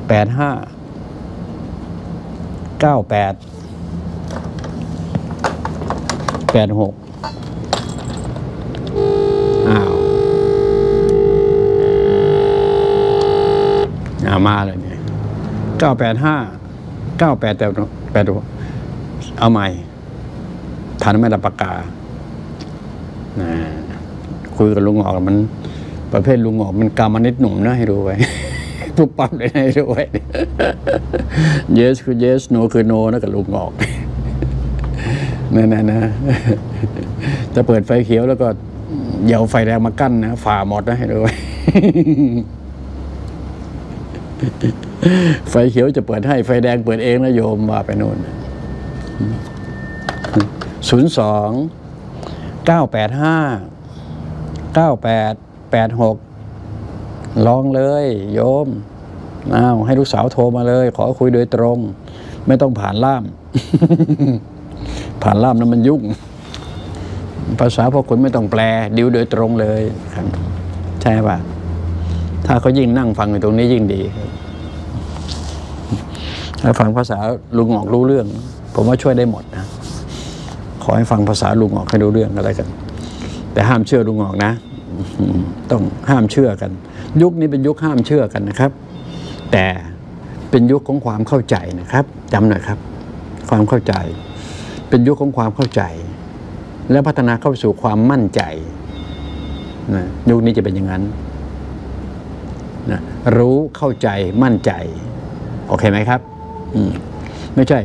อ้าวมาเลยเนี่ยเอาใหม่ทันไม่รับปากกาคุยกับลุงออกมันประเภทลุงออกมันกามนิดหนุ่มนะให้รู้ไว้ ปุ๊บปั๊บเลยให้รู้ไว้ yes คือ yes no คือ no นะกับลุงออกนะจะเปิดไฟเขียวแล้วก็เหยาไฟแดงมากั้นนะฝ่าหมดนะให้รู้ไว้ ไฟเขียวจะเปิดให้ไฟแดงเปิดเองนะโยมว่าไปโน่น02-985-9886ลองเลยโยมให้ลูกสาวโทรมาเลยขอคุยโดยตรงไม่ต้องผ่านล่าม ผ่านล่ามนั้นมันยุ่งภาษาพวกคุณไม่ต้องแปลดิวโดยตรงเลยครับใช่ป่ะถ้าเขายิ่งนั่งฟังอยู่ตรงนี้ยิ่งดีถ้าฟังภาษาลุงออกรู้เรื่องผมว่าช่วยได้หมดนะขอให้ฟังภาษาลุงออกให้รู้เรื่องก็แล้วกันแต่ห้ามเชื่อลุงออกนะต้องห้ามเชื่อกันยุคนี้เป็นยุคห้ามเชื่อกันนะครับแต่เป็นยุคของความเข้าใจนะครับจำหน่อยครับความเข้าใจเป็นยุคของความเข้าใจและพัฒนาเข้าสู่ความมั่นใจนะยุคนี้จะเป็นอย่างนั้นนะรู้เข้าใจมั่นใจโอเคไหมครับไม่ใช่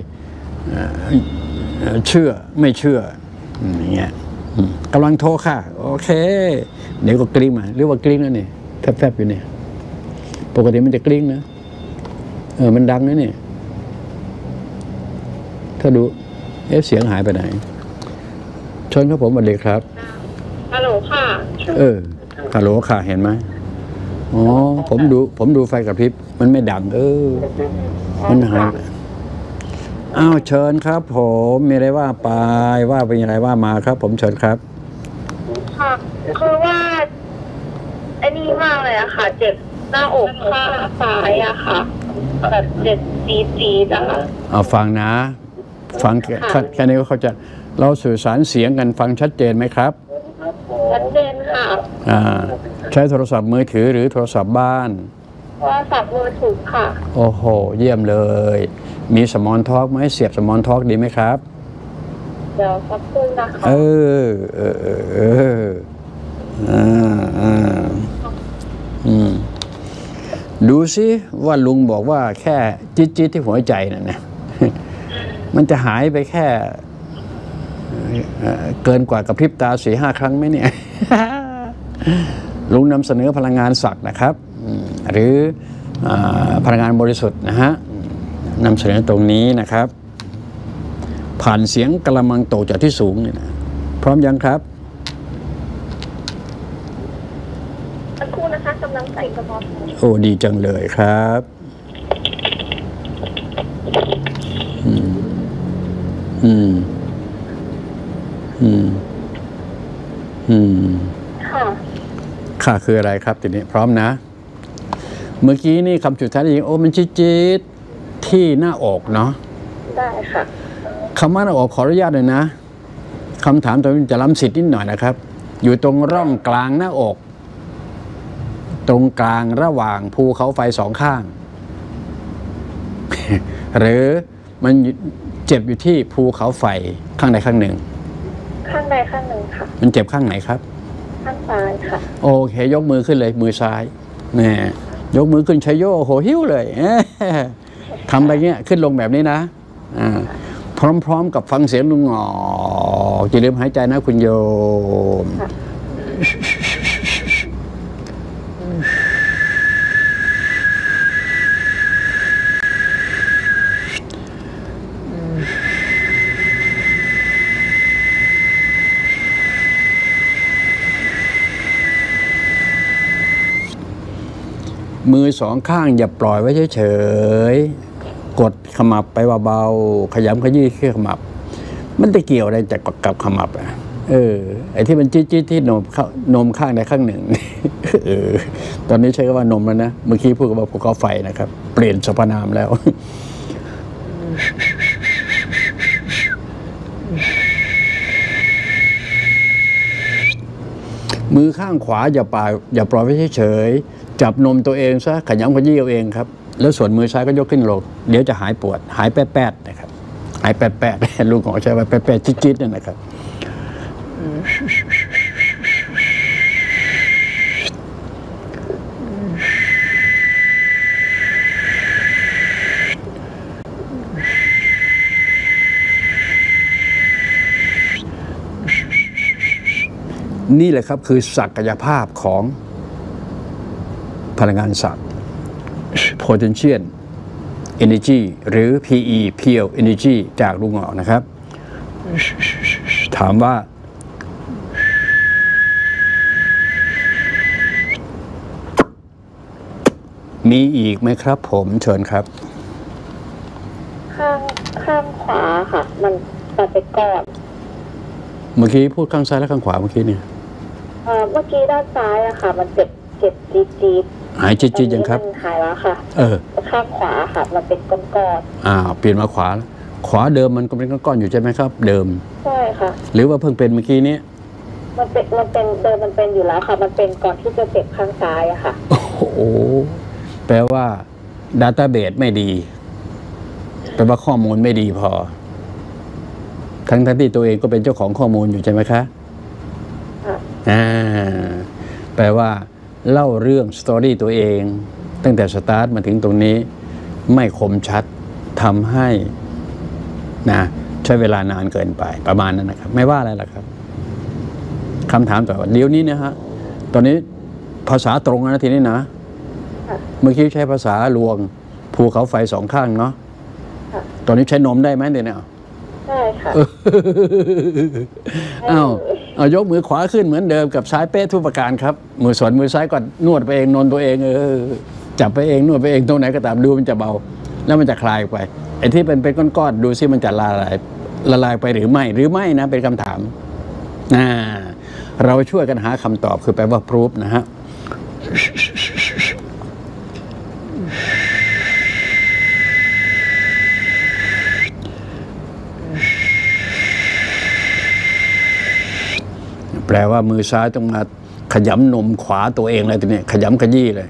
เชื่อไม่เชื่ออย่างเงี้ยกำลังโทรค่ะโอเคเดี๋ยวก็กลิ้งมาหรือว่ากลิ้งแล้วเนี่ยแฟบๆอยู่เนี่ยปกติมันจะกลิ้งนะมันดังนะเนี่ยถ้าดูเสียงหายไปไหนชนครับผมสวัสดีครับฮัลโหลค่ะฮัลโหลค่ะเห็นไหมอ๋อผมดูไฟกระพริบมันไม่ดังมันหายเชิญครับผมมีอะไรว่าไปว่าเป็นอะไรว่ามาครับผมเชิญครับค่ะคือว่าไอ้นี่มากเลยอะค่ะเจ็บหน้าอกข้างซ้ายอะค่ะแบบเจ็บจี๊ดอะค่ะฟังนะฟังแค่นี้ก็เข้าใจเราสื่อสารเสียงกันฟังชัดเจนไหมครับชัดเจนค่ะใช้โทรศัพท์มือถือหรือโทรศัพท์บ้านโทรศัพท์มือถือค่ะโอ้โหเยี่ยมเลยมีสมอลท็อกไหมเสียบสมอลท็อกดีไหมครับเดี๋ยวสักครู่นะคะดูสิว่าลุงบอกว่าแค่จิ๊ดที่หัวใจนั่นนะมันจะหายไปแค่เกินกว่ากระพริบตา 4-5 ครั้งไหมเนี่ย ลุงนำเสนอพลังงานศักดิ์นะครับหรือพลังงานบริสุทธิ์นะฮะนำเสนอตรงนี้นะครับผ่านเสียงกระมังตกจากที่สูงเนี่ยนะพร้อมยังครับสักครู่นะคะกำลังใส่กระบอกโอ้ดีจังเลยครับค่ะคืออะไรครับทีนี้พร้อมนะเมื่อกี้นี่คำสุดท้ายนี่มันจี๊ดที่หน้าอกเนาะได้ค่ะคำว่าหน้าอกขออนุญาตเลยนะคำถามตรงนี้จะล้ำสิทธิ์นิดหน่อยนะครับอยู่ตรงร่องกลางหน้าอกตรงกลางระหว่างภูเขาไฟสองข้าง หรือมันเจ็บอยู่ที่ภูเขาไฟข้างใดข้างหนึ่งข้างใดข้างหนึ่งค่ะมันเจ็บข้างไหนครับข้างซ้ายค่ะโอเคยกมือขึ้นเลยมือซ้ายนี่ยกมือขึ้นชัยโยโหหิ้วเลยทำไปเงี้ยขึ้นลงแบบนี้นะพร้อมกับฟังเสียงลุงออกอย่าลืมหายใจนะคุณโยมมือสองข้างอย่าปล่อยไว้เฉยๆกดขมับไปเบาๆขยำขยี้ขึ้นขมับมันจะเกี่ยวอะไรจากกับขมับไอ้ที่มันจี๊ดที่นมข้างใดข้างหนึ่ง ตอนนี้ใช้คำว่านมแล้วนะเมื่อกี้พูดกับว่าภูเขาไฟนะครับเปลี่ยนสรรพนามแล้ว มือข้างขวาอย่าปล่อยไว้เฉยๆจับนมตัวเองซะขยำขยี้เอาเองครับแล้วส่วนมือซ้ายก็ยกขึ้นลงเดี๋ยวจะหายปวดหายแป๊ดๆนะครับหายแป๊ดๆลูกของใช้ว่าแป๊ดๆจี๊ดๆนั่นนะครับนี่แหละครับคือศักยภาพของพลังงานศักดิ์ potential energy หรือ PE pure energy จากลุงหงอกนะครับถามว่ามีอีกไหมครับผมเชิญครับข้างขวาค่ะมันเป็นก้อนเมื่อกี้พูดข้างซ้ายและข้างขวาเมื่อกี้เนี่ยเมื่อกี้ด้านซ้ายอะค่ะมันเจ็บจี๊ดหายจี๊ดยังครับหายแล้วค่ะข้างขวาค่ะมันเป็นก้อนเปลี่ยนมาขวาเดิมมันก็เป็นก้อนๆอยู่ใช่ไหมครับเดิมใช่ค่ะหรือว่าเพิ่งเป็นเมื่อกี้นี้มันเป็นเดิมมันเป็นอยู่แล้วค่ะมันเป็นก่อนที่จะเจ็บข้างซ้ายอะค่ะโอ้โหแปลว่าดัตต้าเบสไม่ดีแปลว่าข้อมูลไม่ดีพอทั้งที่ตัวเองก็เป็นเจ้าของข้อมูลอยู่ใช่ไหมคะแปลว่าเล่าเรื่องสตอรี่ตัวเองตั้งแต่สตาร์ทมาถึงตรงนี้ไม่คมชัดทำให้ใช้เวลานานเกินไปประมาณนั้นนะครับไม่ว่าอะไรหรอกครับคำถามต่อเดี๋ยวนี้นะฮะตอนนี้ภาษาตรงนะทีนี้นะเมื่อกี้ใช้ภาษาลวงภูเขาไฟสองข้างเนาะตอนนี้ใช้นมได้ไหมเดี๋ยวนี้ได้ค่ะเอายกมือขวาขึ้นเหมือนเดิมกับซ้ายเป๊ะทุกประการครับมือซ้ายก็นวดไปเองนอนตัวเองจับไปเองนวดไปเองตรงไหนก็ตามดูมันจะเบาแล้วมันจะคลายไปไอ้ที่เป็นก้อนๆดูซิมันจะละลายไปหรือไม่นะเป็นคำถามเราช่วยกันหาคำตอบคือแปลว่า proof นะฮะแปลว่ามือซ้ายต้องมาขยำนมขวาตัวเองอะไรตัวนี้ขยำขยี้เลย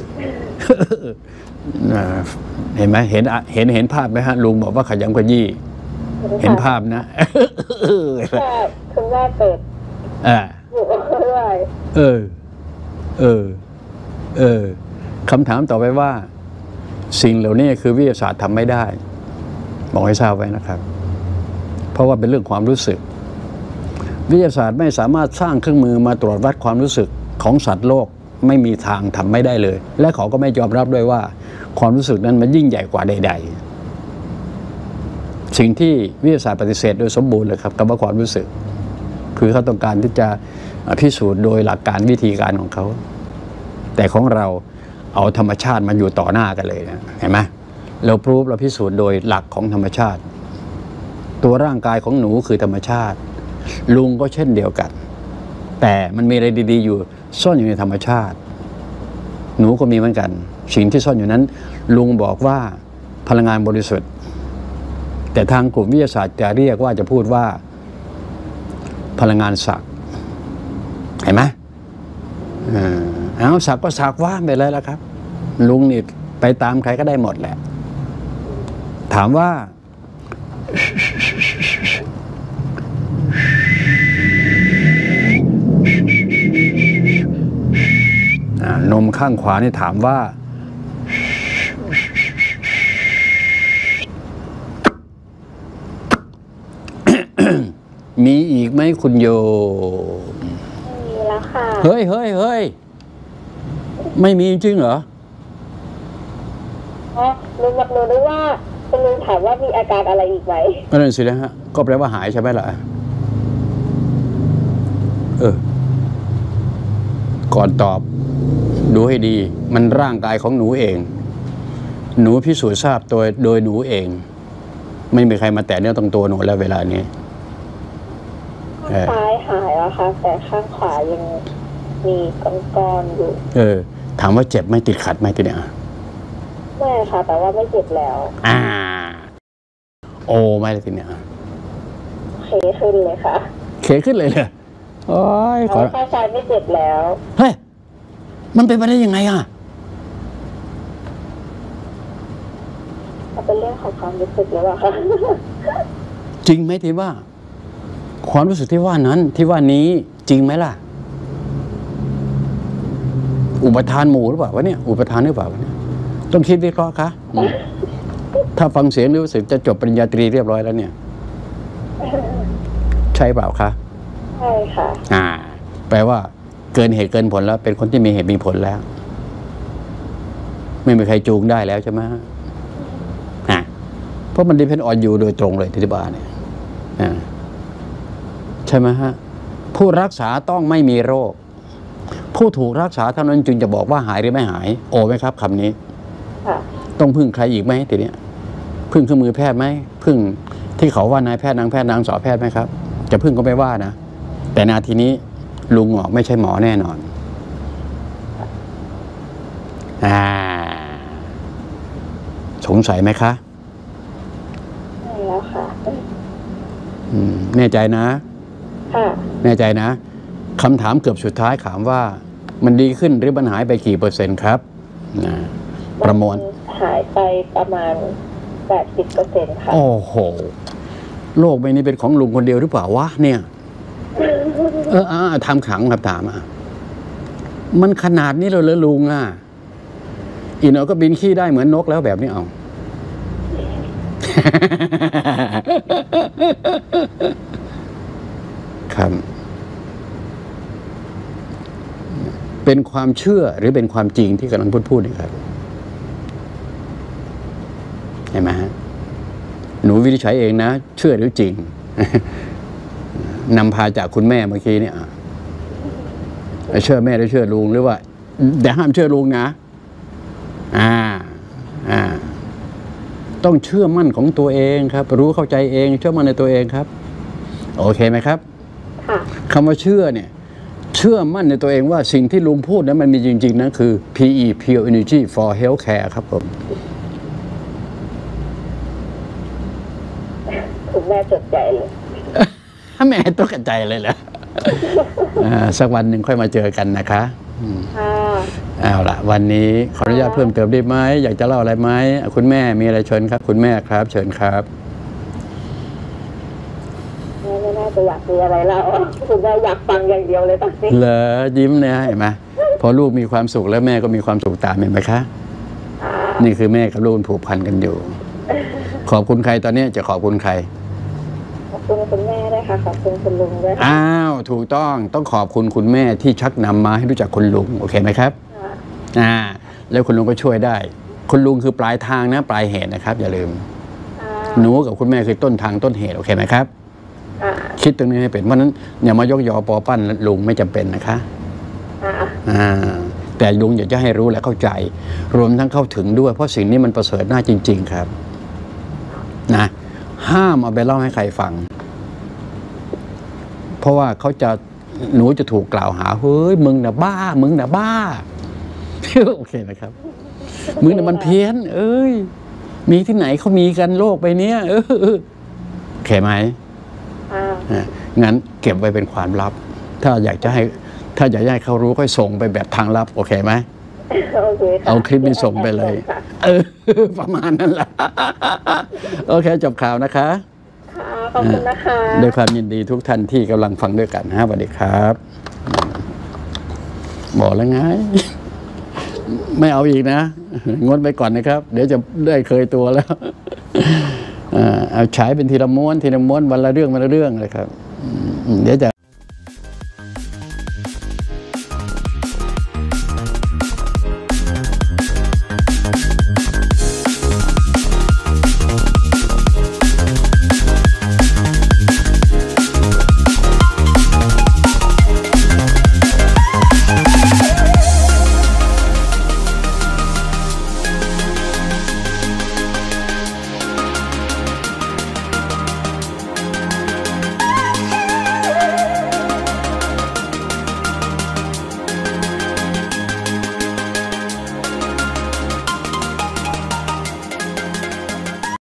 เห็นไหมเห็นภาพไหมฮะลุงบอกว่าขยำขยี้เห็นภาพนะคุณแม่เปิดอยู่ด้วยคำถามต่อไปว่าสิ่งเหล่านี้คือวิทยาศาสตร์ทำไม่ได้บอกให้ทราบไว้นะครับเพราะว่าเป็นเรื่องความรู้สึกวิทยาศาสตร์ไม่สามารถสร้างเครื่องมือมาตรวจวัดความรู้สึกของสัตว์โลกไม่มีทางทำไม่ได้เลยและเขาก็ไม่ยอมรับด้วยว่าความรู้สึกนั้นมันยิ่งใหญ่กว่าใดๆสิ่งที่วิทยาศาสตร์ปฏิเสธโดยสมบูรณ์เลยครับกับว่าความรู้สึกคือเขาต้องการที่จะพิสูจน์โดยหลักการวิธีการของเขาแต่ของเราเอาธรรมชาติมาอยู่ต่อหน้ากันเลยนะเห็นไหมเราพิสูจน์โดยหลักของธรรมชาติตัวร่างกายของหนูคือธรรมชาติลุงก็เช่นเดียวกันแต่มันมีอะไรดีๆอยู่ซ่อนอยู่ในธรรมชาติหนูก็มีเหมือนกันสิ่งที่ซ่อนอยู่นั้นลุงบอกว่าพลังงานบริสุทธิ์แต่ทางกลุ่มวิทยาศาสตร์จะเรียกว่าจะพูดว่าพลังงานศักดิ์เห็นไหมศักดิ์ก็ศักดิ์ว่าไปเลยแล้วครับลุงนี่ไปตามใครก็ได้หมดแหละถามว่านมข้างขวานี่ถามว่ามีอีกไหมคุณโยมีแล้วค่ะเฮ้ยไม่มีจริงเหรอลุงอยากรู้ด้วยว่าคุณลุงถามว่ามีอาการอะไรอีกไหมก็นั่นสินะฮะก็แปลว่าหายใช่ไหมล่ะก่อนตอบดูให้ดีมันร่างกายของหนูเองหนูพิสูจน์ทราบโดยหนูเองไม่มีใครมาแตะเนื้อตรงตัวหนูแล้วเวลานี้ซ้ายหายแล้วค่ะแต่ข้างขวายังมีก้อนๆอยู่ถามว่าเจ็บไหมติดขัดไหมทีเนี้ยไม่ค่ะแต่ว่าไม่เจ็บแล้วโอ้ไม่เลยทีเนี้ยเคขึ้นเลยค่ะเคขึ้นเลยเลยโอ้ยข้างซ้ายไม่เจ็บแล้วเฮ้ยมันเป็นไปได้ยังไงเป็นเรื่องของความรู้สึกหรือเปล่าคะจริงไหมที่ว่าความรู้สึกที่ว่านั้นที่ว่านี้จริงไหมล่ะอุปทานหมู่หรือเปล่าวะเนี่ยอุปทานหรือเปล่าวะเนี่ยต้องคิดวิเคราะห์คะถ้าฟังเสียงรู้สึกจะจบปริญญาตรีเรียบร้อยแล้วเนี่ยใช่เปล่าคะใช่ค่ะแปลว่าเกินเหตุเกินผลแล้วเป็นคนที่มีเหตุมีผลแล้วไม่มีใครจูงได้แล้วใช่ไหมเพราะมันดิเพนออนอยู่โดยตรงเลยที่บ้านเนี่ยใช่ไหมฮะผู้รักษาต้องไม่มีโรคผู้ถูกรักษาเท่านั้นจึงจะบอกว่าหายหรือไม่หายโอ้ไหมครับคำนี้ต้องพึ่งใครอีกไหมทีเนี้ยพึ่งเครื่องมือแพทย์ไหมพึ่งที่เขาว่านายแพทย์นางแพทย์นางสาวแพทย์ไหมครับจะพึ่งก็ไม่ว่านะแต่นาทีนี้ลุงหงอกไม่ใช่หมอแน่นอนสงสัยไหมคะแล้วค่ะแน่ใจนะค่ะแน่ใจนะคำถามเกือบสุดท้ายถามว่ามันดีขึ้นหรือมันหายไปกี่เปอร์เซ็นต์ครับประมวลหายไปประมาณ 80% ค่ะโอ้โหโลกใบนี้เป็นของลุงคนเดียวหรือเปล่าวะเนี่ยทำขังครับถามมันขนาดนี้เลยเหรอลุงอีน้อยก็บินขี้ได้เหมือนนกแล้วแบบนี้เอาครับเป็นความเชื่อหรือเป็นความจริงที่กำลังพูดนี่ครับเห็นไหมฮะหนูวินิจฉัยเองนะเชื่อหรือจริงนำพาจากคุณแม่เมื่อกี้เนี่ยเชื่อแม่หรือเชื่อลุงหรือว่าแต่ห้ามเชื่อลุงนะต้องเชื่อมั่นของตัวเองครับรู้เข้าใจเองเชื่อมั่นในตัวเองครับโอเคไหมครับคำว่าเชื่อเนี่ยเชื่อมั่นในตัวเองว่าสิ่งที่ลุงพูดนั้นมันมีจริงๆนะคือ PE Pure Energy for Healthcare ครับผมคุณแม่จดใจเลยแม่ตกใจเลยเหรอสักวันหนึ่งค่อยมาเจอกันนะคะเอาละวันนี้ขออนุญาตเพิ่มเติมได้ไหมอยากจะเล่าอะไรไหมคุณแม่มีอะไรเชิญครับคุณแม่ครับเชิญครับไม่น่าจะอยากมีอะไรแล้วคุณแม่อยากฟังอย่างเดียวเลยตอนนี้เหรอยิ้มเนี่ยเห็นไหมพอลูกมีความสุขแล้วแม่ก็มีความสุขตามเห็นไหมคะนี่คือแม่กับลูกผูกพันกันอยู่ขอบคุณใครตอนนี้จะขอบคุณใครขอบคุณคุณแม่ด้วยค่ะขอบคุณคุณลุงด้วยถูกต้องขอบคุณคุณแม่ที่ชักนำมาให้รู้จักคุณลุงโอเคไหมครับแล้วคุณลุงก็ช่วยได้คุณลุงคือปลายทางนะปลายเหตุนะครับอย่าลืมหนูกับคุณแม่คือต้นทางต้นเหตุโอเคไหมครับคิดตรงนี้ให้เป็นเพราะนั้นอย่ามายกยอปอปั้นลุงไม่จำเป็นนะคะแต่ลุงอยากจะให้รู้และเข้าใจรวมทั้งเข้าถึงด้วยเพราะสิ่งนี้มันประเสริฐน่าจริงๆครับนะห้ามเอาไปเล่าให้ใครฟังเพราะว่าเขาจะหนูจะถูกกล่าวหาเฮ้ยมึงน่ะบ้ามึงน่ะบ้าโอเคนะครับมึงน่ะมันเพี้ยนมีที่ไหนเขามีกันโลกไปเนี้ยโอเคไหมงั้นเก็บไว้เป็นความลับถ้าอยากจะให้เขารู้ก็ส่งไปแบบทางลับโอเคไหมเอาคลิปนี้ส่งไปเลยประมาณนั้นแหละโอเคจบข่าวนะคะขอบคุณนะคะด้วยความยินดีทุกท่านที่กำลังฟังด้วยกันสวัสดีครับบอกแล้วไงไม่เอาอีกนะงดไปก่อนนะครับเดี๋ยวจะได้เคยตัวแล้วเอาฉายเป็นทีละม้วนวันละเรื่องเลยครับเดี๋ยวจะ